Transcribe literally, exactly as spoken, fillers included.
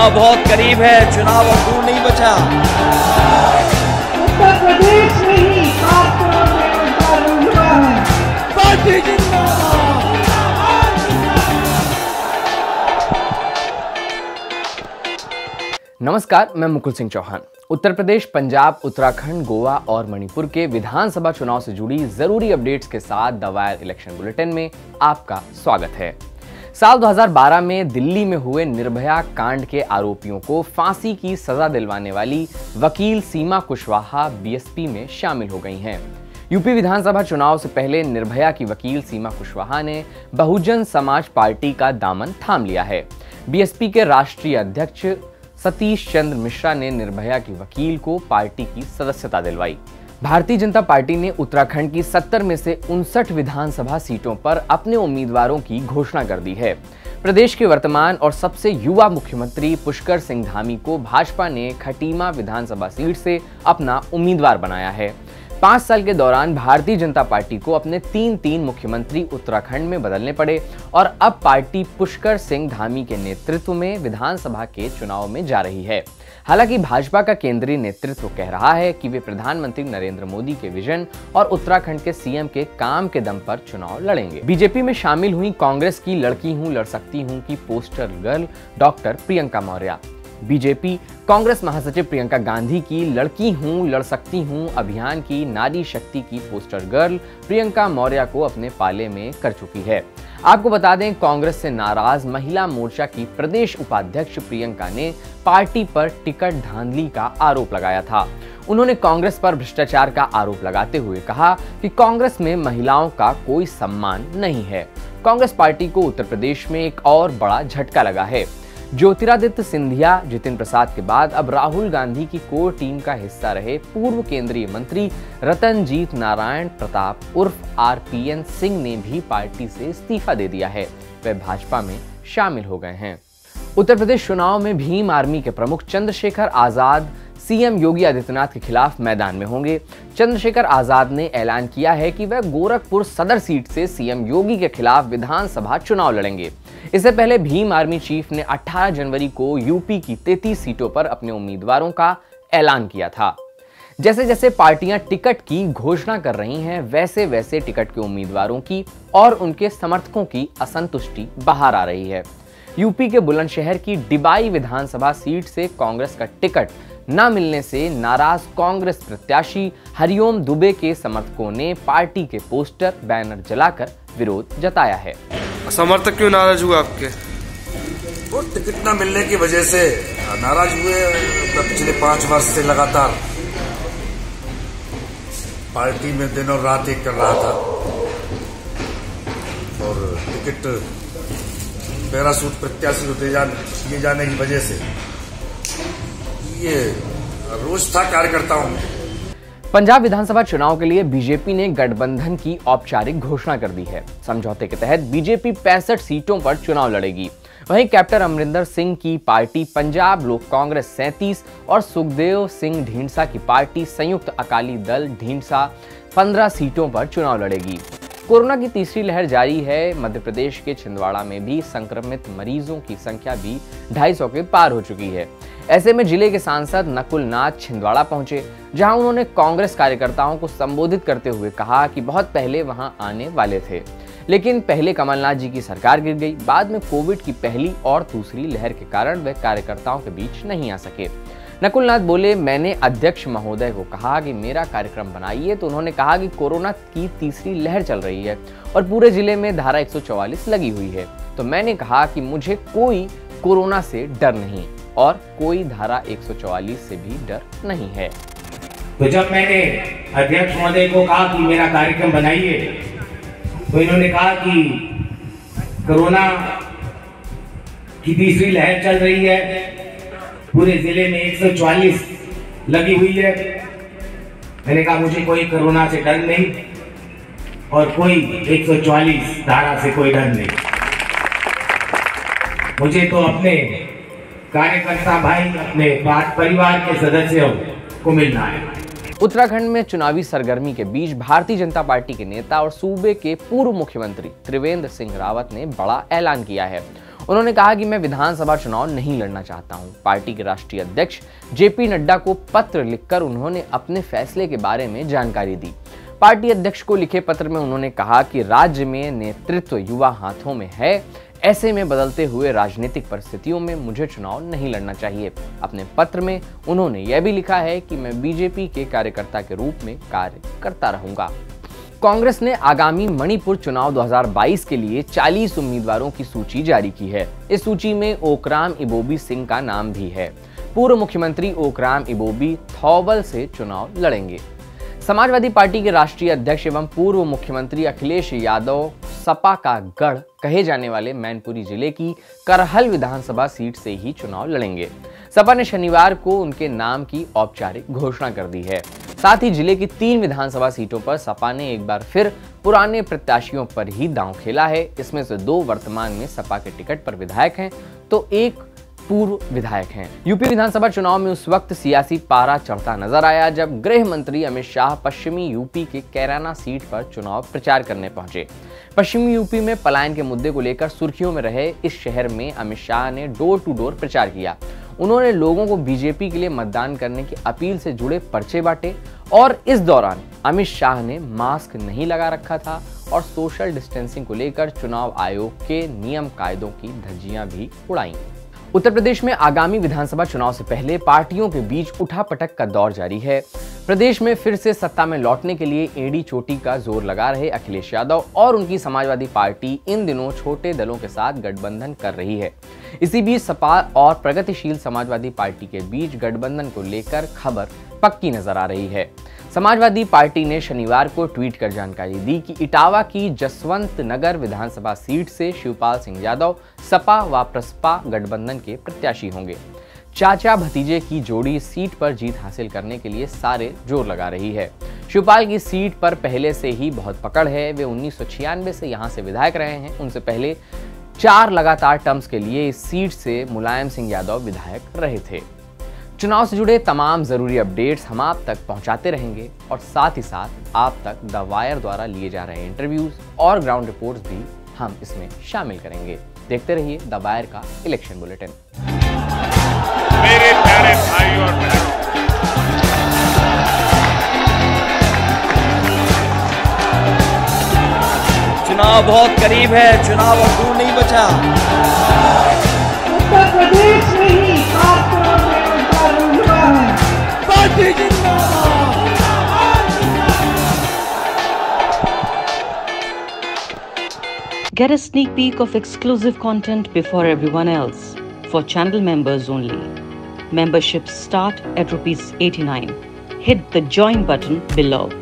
चुनाव बहुत करीब है, चुनाव अब दूर नहीं बचा। उत्तर प्रदेश में ही खासतौर पे उतारू हुआ है। पार्टी जिंदाबाद। नमस्कार, मैं मुकुल सिंह चौहान। उत्तर प्रदेश, पंजाब, उत्तराखंड, गोवा और मणिपुर के विधानसभा चुनाव से जुड़ी जरूरी अपडेट्स के साथ द वायर इलेक्शन बुलेटिन में आपका स्वागत है। साल दो हज़ार बारह में दिल्ली में हुए निर्भया कांड के आरोपियों को फांसी की सजा दिलवाने वाली वकील सीमा कुशवाहा बीएसपी में शामिल हो गई हैं। यूपी विधानसभा चुनाव से पहले निर्भया की वकील सीमा कुशवाहा ने बहुजन समाज पार्टी का दामन थाम लिया है। बीएसपी के राष्ट्रीय अध्यक्ष सतीश चंद्र मिश्रा ने निर्भया की वकील को पार्टी की सदस्यता दिलवाई। भारतीय जनता पार्टी ने उत्तराखंड की सत्तर में से उनसठ विधानसभा सीटों पर अपने उम्मीदवारों की घोषणा कर दी है। प्रदेश के वर्तमान और सबसे युवा मुख्यमंत्री पुष्कर सिंह धामी को भाजपा ने खटीमा विधानसभा सीट से अपना उम्मीदवार बनाया है। पांच साल के दौरान भारतीय जनता पार्टी को अपने तीन तीन मुख्यमंत्री उत्तराखंड में बदलने पड़े और अब पार्टी पुष्कर सिंह धामी के नेतृत्व में विधानसभा के चुनाव में जा रही है। हालांकि भाजपा का केंद्रीय नेतृत्व कह रहा है कि वे प्रधानमंत्री नरेंद्र मोदी के विजन और उत्तराखंड के सीएम के काम के दम पर चुनाव लड़ेंगे। बीजेपी में शामिल हुई कांग्रेस की लड़की हूं लड़ सकती हूं की poster girl doctor Priyanka Maurya. BJP Congress महासचिव प्रियंका गांधी की लड़की हूं लड़ सकती हूं अभियान की नारी शक्ति की पोस्टर गर्ल प्रियंका मौर्य को अपने पाले में कर चुकी है। आपको बता दें, कांग्रेस से नाराज महिला मोर्चा की प्रदेश उपाध्यक्ष प्रियंका ने पार्टी पर टिकट धांधली का आरोप लगाया था। उन्होंने कांग्रेस पर भ्रष्टाचार का आरोप लगाते हुए कहा कि कांग्रेस में महिलाओं का कोई सम्मान नहीं है। कांग्रेस पार्टी को उत्तर प्रदेश में एक और बड़ा झटका लगा है। ज्योतिरादित्य सिंधिया, जितिन प्रसाद के बाद अब राहुल गांधी की कोर टीम का हिस्सा रहे पूर्व केंद्रीय मंत्री रतनजीत नारायण प्रताप उर्फ आरपीएन सिंह ने भी पार्टी से इस्तीफा दे दिया है। वे भाजपा में शामिल हो गए हैं। उत्तर प्रदेश चुनाव में भीम आर्मी के प्रमुख चंद्रशेखर आजाद सीएम योगी आदित्यनाथ के खिलाफ मैदान में होंगे। चंद्रशेखर आजाद ने ऐलान किया है कि वह गोरखपुर सदर सीट से सीएम योगी के खिलाफ विधानसभा चुनाव लड़ेंगे। इससे पहले भीम आर्मी चीफ ने अठारह जनवरी को यूपी की तैंतीस सीटों पर अपने उम्मीदवारों का ऐलान किया था। जैसे जैसे पार्टियां टिकट की घोषणा कर रही हैं, वैसे वैसे टिकट के उम्मीदवारों की और उनके समर्थकों की असंतुष्टि बाहर आ रही है। यूपी के बुलंदशहर की डिबाई विधानसभा सीट से कांग्रेस का टिकट न मिलने से नाराज कांग्रेस प्रत्याशी हरिओम दुबे के समर्थकों ने पार्टी के पोस्टर बैनर जलाकर विरोध जताया है। समर्थक क्यों नाराज हुए आपके? वो टिकट न मिलने की वजह से नाराज हुए। पिछले पांच वर्ष से लगातार पार्टी में दिन और रात एक कर रहा था और टिकट पैरासूट प्रत्याशी को दिए जाने की वजह से ये रोज था कार्यकर्ताओं में। पंजाब विधानसभा चुनाव के लिए बीजेपी ने गठबंधन की औपचारिक घोषणा कर दी है। समझौते के तहत बीजेपी पैंसठ सीटों पर चुनाव लड़ेगी। वहीं कैप्टन अमरिंदर सिंह की पार्टी पंजाब लोक कांग्रेस सैंतीस और सुखदेव सिंह ढींढसा की पार्टी संयुक्त अकाली दल ढींढसा पंद्रह सीटों पर चुनाव लड़ेगी। कोरोना की तीसरी लहर जारी है। मध्य प्रदेश के छिंदवाड़ा में भी संक्रमित मरीजों की संख्या भी ढाई सौ के पार हो चुकी है। ऐसे में जिले के सांसद नकुल नाथ छिंदवाड़ा पहुंचे, जहां उन्होंने कांग्रेस कार्यकर्ताओं को संबोधित करते हुए कहा कि बहुत पहले वहां आने वाले थे, लेकिन पहले कमलनाथ जी की सरकार गिर गई। बाद में कोविड की पहली और दूसरी लहर के कारण वे कार्यकर्ताओं के बीच नहीं आ सके। नकुल नाथ बोले, मैंने अध्यक्ष महोदय को कहा कि मेरा कार्यक्रम बनाइए, तो उन्होंने कहा कि कोरोना की तीसरी लहर चल रही है और पूरे जिले में धारा एक सौ चौवालीस लगी हुई है। तो मैंने कहा कि मुझे कोई कोरोना से डर नहीं और कोई धारा एक सौ चौवालीस से भी डर नहीं है। तो जब मैंने अध्यक्ष महोदय को कहा कि मेरा कार्यक्रम बनाइए, तो इन्होंने कहा कि कोरोना की तीसरी लहर चल रही है, पूरे जिले में एक सौ चौवालीस लगी हुई है। मैंने कहा मुझे कोई कोरोना से डर नहीं और कोई एक सौ चौवालीस धारा से कोई डर नहीं। मुझे तो अपने कार्यकर्ता भाई, अपने परिवार के सदस्यों को मिलना है। उत्तराखंड में चुनावी सरगर्मी के बीच भारतीय जनता पार्टी के नेता और सूबे के पूर्व मुख्यमंत्री त्रिवेंद्र सिंह रावत ने बड़ा ऐलान किया है। उन्होंने कहा कि मैं विधानसभा चुनाव नहीं लड़ना चाहता हूं। पार्टी के राष्ट्रीय अध्यक्ष जेपी नड्डा को पत्र लिखकर उन्होंने अपने फैसले के बारे में जानकारी दी। पार्टी अध्यक्ष को लिखे पत्र में उन्होंने कहा कि राज्य में नेतृत्व युवा हाथों में है, ऐसे में बदलते हुए राजनीतिक परिस्थितियों में मुझे चुनाव नहीं लड़ना चाहिए। अपने पत्र में उन्होंने यह भी लिखा है कि मैं बीजेपी के कार्यकर्ता के रूप में कार्य करता रहूंगा। कांग्रेस ने आगामी मणिपुर चुनाव दो हज़ार बाईस के लिए चालीस उम्मीदवारों की सूची जारी की है। इस सूची में ओकराम इबोबी सिंह का नाम भी है। पूर्व मुख्यमंत्री ओकराम इबोबी थौबल से चुनाव लड़ेंगे। समाजवादी पार्टी के राष्ट्रीय अध्यक्ष एवं पूर्व मुख्यमंत्री अखिलेश यादव सपा का गढ़ कहे जाने वाले मैनपुरी जिले की करहल विधानसभा सीट से ही चुनाव लड़ेंगे। सपा ने शनिवार को उनके नाम की औपचारिक घोषणा कर दी है। साथ ही जिले की तीन विधानसभा सीटों पर सपा ने एक बार फिर पुराने प्रत्याशियों पर ही दांव खेला है। इसमें से दो वर्तमान में सपा के टिकट पर विधायक हैं तो एक पूर्व विधायक हैं। यूपी विधानसभा चुनाव में उस वक्त सियासी पारा चढ़ता नजर आया जब गृह मंत्री अमित शाह पश्चिमी यूपी के कैराना सीट पर चुनाव प्रचार करने पहुंचे। पश्चिमी यूपी में पलायन के मुद्दे को लेकर सुर्खियों में रहे इस शहर में अमित शाह ने डोर टू डोर प्रचार किया। उन्होंने लोगों को बीजेपी के लिए मतदान करने की अपील से जुड़े पर्चे बांटे और इस दौरान अमित शाह ने मास्क नहीं लगा रखा था और सोशल डिस्टेंसिंग को लेकर चुनाव आयोग के नियम कायदों की धज्जियां भी उड़ाई। उत्तर प्रदेश में आगामी विधानसभा चुनाव से पहले पार्टियों के बीच उठापटक का दौर जारी है। प्रदेश में फिर से सत्ता में लौटने के लिए एड़ी चोटी का जोर लगा रहे अखिलेश यादव और उनकी समाजवादी पार्टी इन दिनों छोटे दलों के साथ गठबंधन कर रही है। इसी बीच सपा और प्रगतिशील समाजवादी पार्टी के बीच गठबंधन को लेकर खबर पक्की नजर आ रही है। समाजवादी पार्टी ने शनिवार को ट्वीट कर जानकारी दी कि इटावा की जसवंत नगर विधानसभा सीट से शिवपाल सिंह यादव सपा व प्रसपा गठबंधन के प्रत्याशी होंगे। चाचा भतीजे की जोड़ी सीट पर जीत हासिल करने के लिए सारे जोर लगा रही है। शिवपाल की सीट पर पहले से ही बहुत पकड़ है। वे उन्नीस सौ छियानवे से यहां से विधायक रहे हैं। उनसे पहले चार लगातार टर्म्स के लिए इस सीट से मुलायम सिंह यादव विधायक रहे थे। चुनाव से जुड़े तमाम जरूरी अपडेट्स हम आप तक पहुंचाते रहेंगे और साथ ही साथ आप तक द वायर द्वारा लिए जा रहे इंटरव्यूज और ग्राउंड रिपोर्ट्स भी हम इसमें शामिल करेंगे। देखते रहिए द वायर का इलेक्शन बुलेटिन। मेरे प्यारे भाई और बहनों, चुनाव बहुत करीब है, चुनाव अब दूर नहीं बचा। उत्तर प्रदेश में ही सात करोड़ बेरोजगार युवा हैं। पार्टी जिंदाबाद। Get a sneak peek of exclusive content before everyone else. For channel members only. Memberships start at rupees eighty-nine. Hit the join button below.